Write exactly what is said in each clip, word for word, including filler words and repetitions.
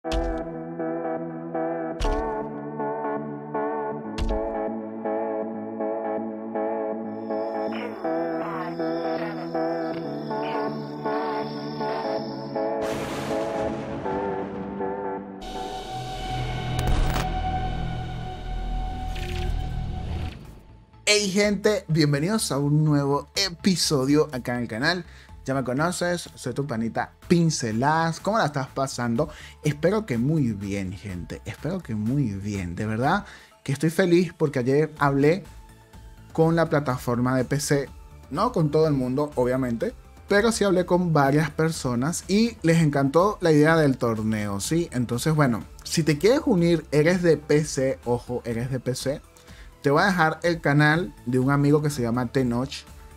Hey gente, bienvenidos a un nuevo episodio acá en el canal. Ya me conoces, soy tu panita Pinceladas. ¿Cómo la estás pasando? Espero que muy bien, gente. Espero que muy bien. De verdad que estoy feliz porque ayer hablé con la plataforma de P C. No con todo el mundo, obviamente, pero sí hablé con varias personas y les encantó la idea del torneo, ¿sí? Entonces, bueno, si te quieres unir, eres de P C, ojo, eres de P C. Te voy a dejar el canal de un amigo que se llama Tenoch.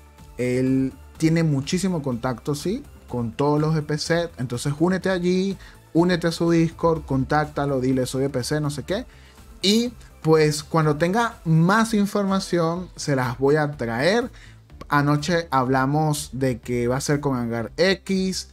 Él tiene muchísimo contacto, sí, con todos los de P C. Entonces únete allí, únete a su Discord, contáctalo, dile soy de P C, no sé qué. Y pues cuando tenga más información se las voy a traer. Anoche hablamos de que va a ser con Hangar X.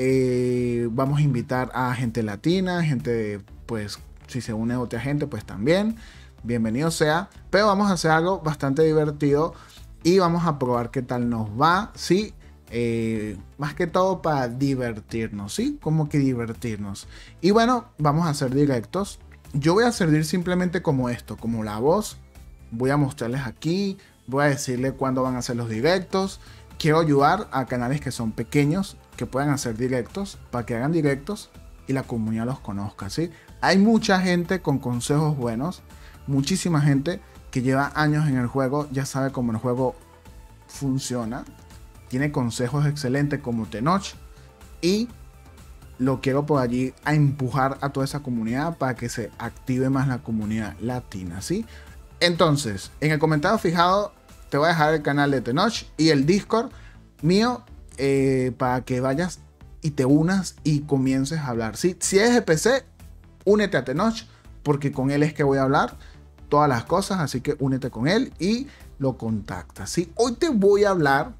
Eh, vamos a invitar a gente latina, gente, pues si se une otra gente, pues también. Bienvenido sea, pero vamos a hacer algo bastante divertido y vamos a probar qué tal nos va, ¿sí? Eh, más que todo para divertirnos, ¿sí? Como que divertirnos. Y bueno, vamos a hacer directos. Yo voy a servir simplemente como esto, como la voz. Voy a mostrarles aquí, voy a decirle cuándo van a hacer los directos. Quiero ayudar a canales que son pequeños, que puedan hacer directos, para que hagan directos y la comunidad los conozca, ¿sí? Hay mucha gente con consejos buenos. Muchísima gente que lleva años en el juego, ya sabe cómo el juego funciona, tiene consejos excelentes como Tenoch, y lo quiero por allí a empujar a toda esa comunidad para que se active más la comunidad latina, ¿sí? Entonces, en el comentario fijado te voy a dejar el canal de Tenoch y el Discord mío, eh, para que vayas y te unas y comiences a hablar, ¿sí? Si eres de P C, únete a Tenoch, porque con él es que voy a hablar todas las cosas, así que únete con él y lo contactas, ¿sí? Hoy te voy a hablar,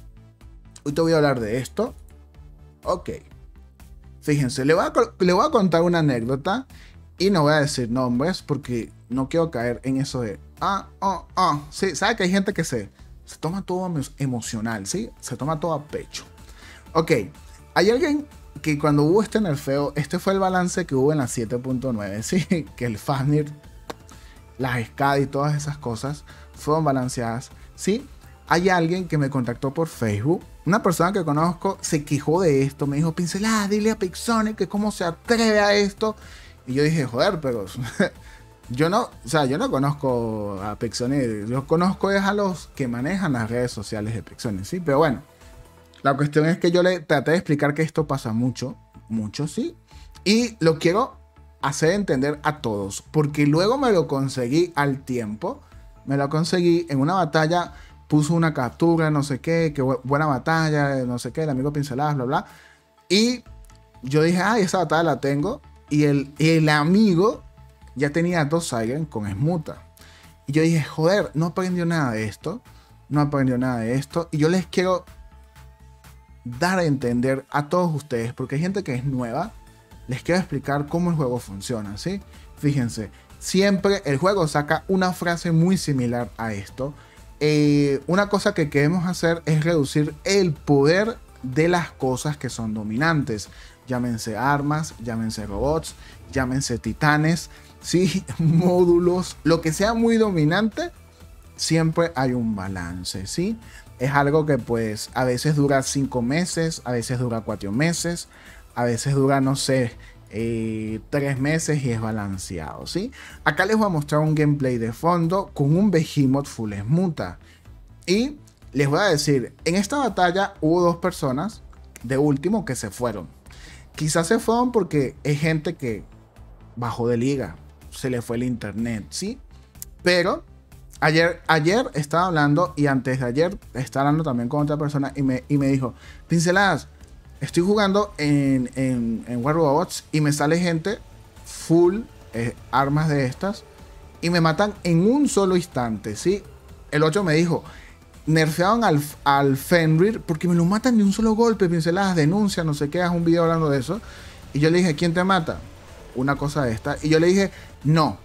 hoy te voy a hablar de esto. Ok, fíjense, le voy a, le voy a contar una anécdota y no voy a decir nombres porque no quiero caer en eso de, ah, oh, ah, sí, sabe que hay gente que se, se toma todo emocional, ¿sí? Se toma todo a pecho. Ok, hay alguien que cuando hubo este nerfeo, este fue el balance que hubo en la siete punto nueve, ¿sí? Que el Fafnir, las S C A D y todas esas cosas fueron balanceadas, ¿sí? Hay alguien que me contactó por Facebook, una persona que conozco se quejó de esto, me dijo, Pincelada, dile a Pixonic que cómo se atreve a esto. Y yo dije, joder, pero yo no, o sea, yo no conozco a Pixonic, yo conozco es a los que manejan las redes sociales de Pixonic, ¿sí? Pero bueno, la cuestión es que yo le traté de explicar que esto pasa mucho, mucho, ¿sí? Y lo quiero hacer entender a todos, porque luego me lo conseguí al tiempo, me lo conseguí en una batalla, puso una captura, no sé qué, que buena batalla, no sé qué, el amigo Pinceladas, bla, bla. Y yo dije, ay, esa batalla la tengo, y el, el amigo ya tenía dos Siren con Smuta. Y yo dije, joder, no aprendió nada de esto, no aprendió nada de esto, y yo les quiero dar a entender a todos ustedes, porque hay gente que es nueva, les quiero explicar cómo el juego funciona, ¿sí? Fíjense, siempre el juego saca una frase muy similar a esto. Eh, una cosa que queremos hacer es reducir el poder de las cosas que son dominantes. Llámense armas, llámense robots, llámense titanes, ¿sí? Módulos, lo que sea muy dominante, siempre hay un balance, ¿sí? Es algo que pues a veces dura cinco meses, a veces dura cuatro meses, a veces dura, no sé, eh, tres meses y es balanceado, ¿sí? Acá les voy a mostrar un gameplay de fondo con un Behemoth full Smuta. Y les voy a decir, en esta batalla hubo dos personas de último que se fueron. Quizás se fueron porque es gente que bajó de liga, se le fue el internet, ¿sí? Pero Ayer, ayer estaba hablando y antes de ayer estaba hablando también con otra persona y me, y me dijo, Pinceladas, estoy jugando en, en, en War Robots y me sale gente full eh, armas de estas y me matan en un solo instante, ¿sí? El otro me dijo, nerfearon al, al Fenrir porque me lo matan de un solo golpe, Pinceladas, denuncia, no sé qué, haz un video hablando de eso. Y yo le dije, ¿quién te mata? una cosa de esta. Y yo le dije, no,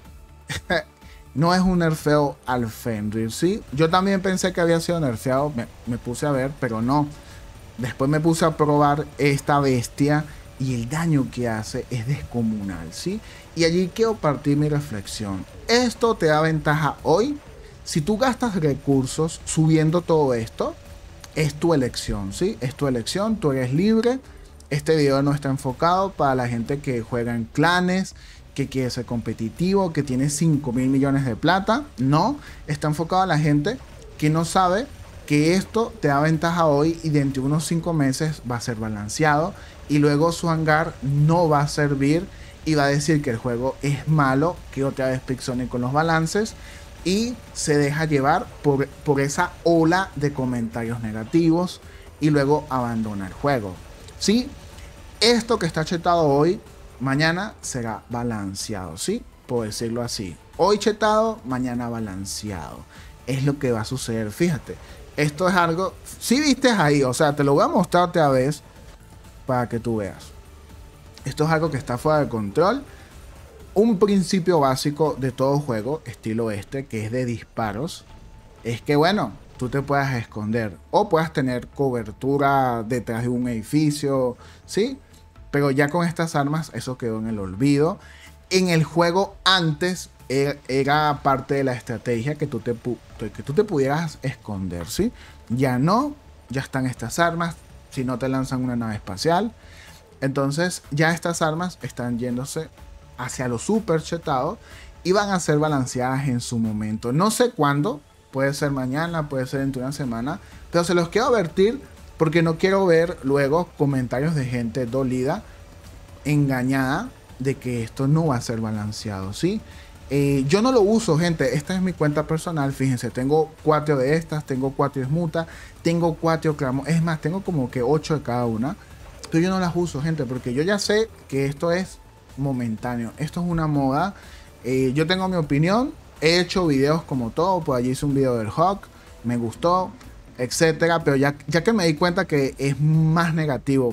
no es un nerfeo al Fenrir, ¿sí? Yo también pensé que había sido nerfeado, me, me puse a ver, pero no. Después me puse a probar esta bestia y el daño que hace es descomunal, ¿sí? Y allí quiero partir mi reflexión. Esto te da ventaja hoy. Si tú gastas recursos subiendo todo esto, es tu elección, ¿sí? Es tu elección, tú eres libre. Este video no está enfocado para la gente que juega en clanes, que quiere ser competitivo, que tiene cinco mil millones de plata. No, está enfocado a la gente que no sabe que esto te da ventaja hoy y dentro de unos cinco meses va a ser balanceado y luego su hangar no va a servir y va a decir que el juego es malo, que otra vez Pixonic con los balances, y se deja llevar por, por esa ola de comentarios negativos y luego abandona el juego. ¿Sí? Esto que está chetado hoy, mañana será balanceado, ¿sí? Por decirlo así. Hoy chetado, mañana balanceado. Es lo que va a suceder, fíjate. Esto es algo, si ¿sí viste ahí, o sea, te lo voy a mostrar otra vez para que tú veas. Esto es algo que está fuera de control. Un principio básico de todo juego, estilo este, que es de disparos, es que, bueno, tú te puedas esconder o puedas tener cobertura detrás de un edificio, ¿sí? Pero ya con estas armas eso quedó en el olvido. En el juego antes era, era parte de la estrategia que tú, te, que tú te pudieras esconder, ¿sí? Ya no, ya están estas armas, si no te lanzan una nave espacial. Entonces ya estas armas están yéndose hacia lo super chetado y van a ser balanceadas en su momento. No sé cuándo, puede ser mañana, puede ser dentro de una semana, pero se los quiero advertir porque no quiero ver luego comentarios de gente dolida, engañada de que esto no va a ser balanceado, ¿sí? Eh, yo no lo uso, gente. Esta es mi cuenta personal. Fíjense, tengo cuatro de estas, tengo cuatro esmutas, tengo cuatro cramos. Es más, tengo como que ocho de cada una. Pero yo no las uso, gente, porque yo ya sé que esto es momentáneo. Esto es una moda. Eh, yo tengo mi opinión. He hecho videos como todo. Por allí hice un video del Hawk. Me gustó, etcétera. Pero ya, ya que me di cuenta que es más negativo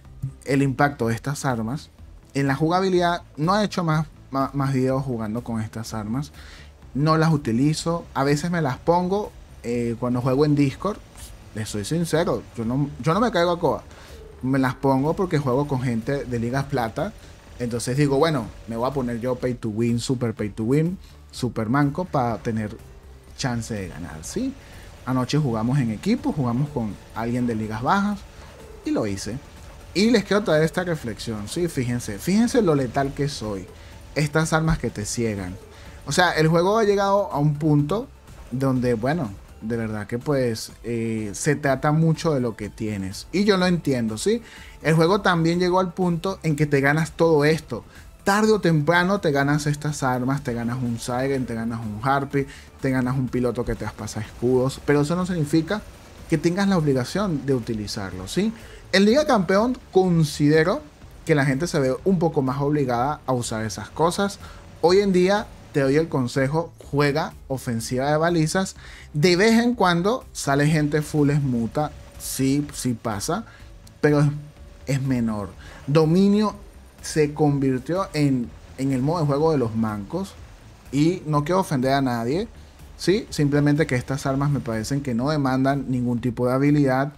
el impacto de estas armas en la jugabilidad, no he hecho más, más, más videos jugando con estas armas. No las utilizo. A veces me las pongo eh, cuando juego en Discord. Les soy sincero, yo no, yo no me caigo a coba. Me las pongo porque juego con gente de ligas plata. Entonces digo, bueno, me voy a poner yo pay to win, super pay to win, super manco para tener chance de ganar, ¿sí? Anoche jugamos en equipo, jugamos con alguien de ligas bajas y lo hice. Y les quiero traer esta reflexión, ¿sí? Fíjense, fíjense lo letal que soy. Estas armas que te ciegan. O sea, el juego ha llegado a un punto donde, bueno, de verdad que pues eh, se trata mucho de lo que tienes. Y yo lo entiendo, ¿sí? El juego también llegó al punto en que te ganas todo esto. Tarde o temprano te ganas estas armas, te ganas un Siren, te ganas un Harpy, te ganas un piloto que te traspasa escudos. Pero eso no significa que tengas la obligación de utilizarlo, ¿sí? En Liga Campeón considero que la gente se ve un poco más obligada a usar esas cosas. Hoy en día te doy el consejo, juega ofensiva de balizas. De vez en cuando sale gente full esmuta, sí, sí pasa, pero es, es menor. Dominio se convirtió en, en el modo de juego de los mancos y no quiero ofender a nadie, ¿sí? Simplemente que estas armas me parecen que no demandan ningún tipo de habilidad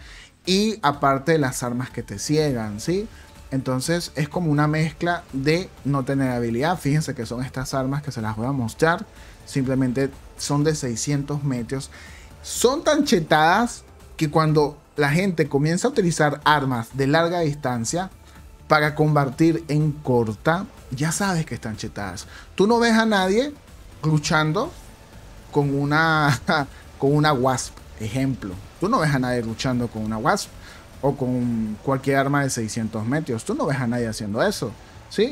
y aparte de las armas que te ciegan, ¿sí? Entonces es como una mezcla de no tener habilidad. Fíjense que son estas armas que se las voy a mostrar. Simplemente son de seiscientos metros. Son tan chetadas que cuando la gente comienza a utilizar armas de larga distancia para combatir en corta, ya sabes que están chetadas. Tú no ves a nadie luchando con una, con una Wasp, ejemplo. Tú no ves a nadie luchando con una Wasp o con cualquier arma de seiscientos metros. Tú no ves a nadie haciendo eso, ¿sí?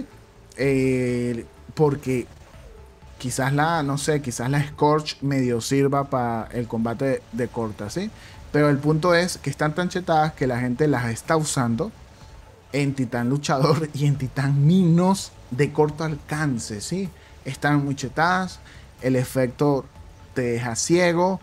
Eh, porque quizás la, no sé, quizás la Scorch medio sirva para el combate de, de corta, ¿sí? Pero el punto es que están tan chetadas que la gente las está usando en Titán Luchador y en Titán Minos de corto alcance, ¿sí? Están muy chetadas, el efecto te deja ciego.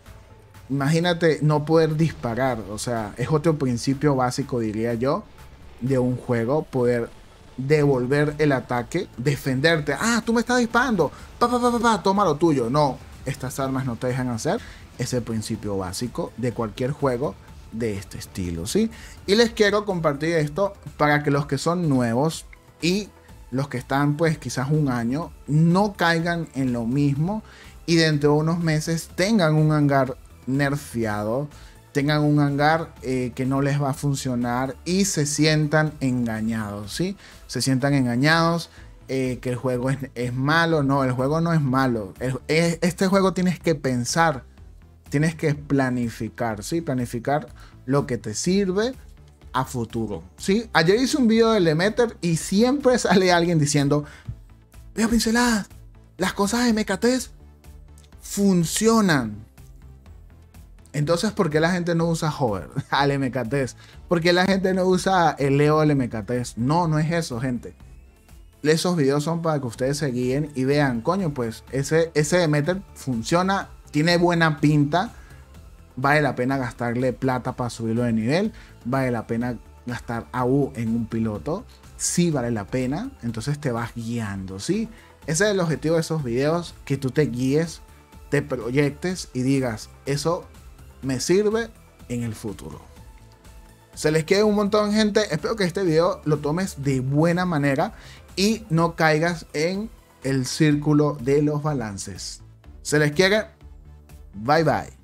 Imagínate no poder disparar, o sea, es otro principio básico, diría yo, de un juego, poder devolver el ataque, defenderte. Ah, tú me estás disparando, pa, pa, pa, pa, pa, toma lo tuyo. No, estas armas no te dejan hacer. Es el principio básico de cualquier juego de este estilo, ¿sí? Y les quiero compartir esto para que los que son nuevos y los que están pues quizás un año no caigan en lo mismo y dentro de unos meses tengan un hangar nerfeado, tengan un hangar eh, que no les va a funcionar y se sientan engañados, ¿sí? Se sientan engañados, eh, que el juego es, es malo. No, el juego no es malo. El, es, este juego tienes que pensar, tienes que planificar, ¿sí? Planificar lo que te sirve a futuro, ¿sí? Ayer hice un video de Lemeter y siempre sale alguien diciendo: veo pinceladas, las cosas de M K T funcionan. Entonces, ¿por qué la gente no usa Hover al M K T? ¿Por qué la gente no usa el Leo al M K T? No, no es eso, gente. Esos videos son para que ustedes se guíen y vean, coño, pues ese, ese Demeter funciona, tiene buena pinta, vale la pena gastarle plata para subirlo de nivel, vale la pena gastar A U en un piloto, sí vale la pena, entonces te vas guiando, ¿sí? Ese es el objetivo de esos videos, que tú te guíes, te proyectes y digas, eso me sirve en el futuro. Se les quiere un montón, gente. Espero que este video lo tomes de buena manera y no caigas en el círculo de los balances. Se les quiere. Bye bye.